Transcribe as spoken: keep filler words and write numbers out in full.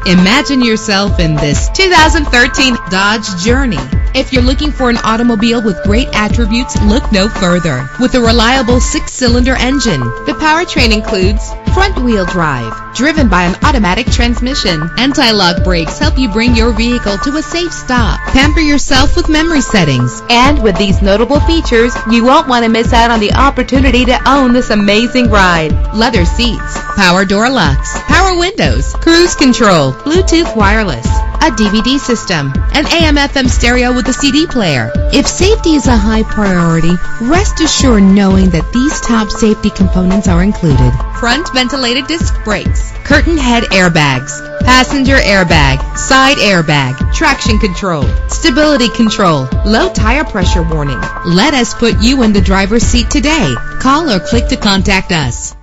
Imagine yourself in this two thousand thirteen Dodge Journey. If you're looking for an automobile with great attributes, look no further. With a reliable six-cylinder engine, the powertrain includes front-wheel drive, driven by an automatic transmission. Anti-lock brakes help you bring your vehicle to a safe stop. Pamper yourself with memory settings. And with these notable features, you won't want to miss out on the opportunity to own this amazing ride. Leather seats, power door locks, power windows, cruise control, Bluetooth wireless, a D V D system, an A M F M stereo with a C D player. If safety is a high priority, rest assured knowing that these top safety components are included. Front ventilated disc brakes, curtain head airbags, passenger airbag, side airbag, traction control, stability control, low tire pressure warning. Let us put you in the driver's seat today. Call or click to contact us.